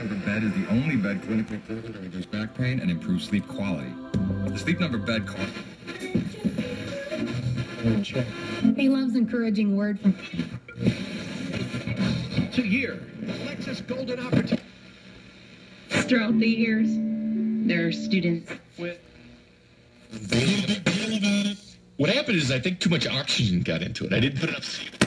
Number bed is the only bed clinically proven to reduce back pain and improve sleep quality. The Sleep Number bed costs. He loves encouraging word from. It's a year. Lexus golden opportunity. Throughout the years, there are students With What happened is I think too much oxygen got into it. I didn't put enough.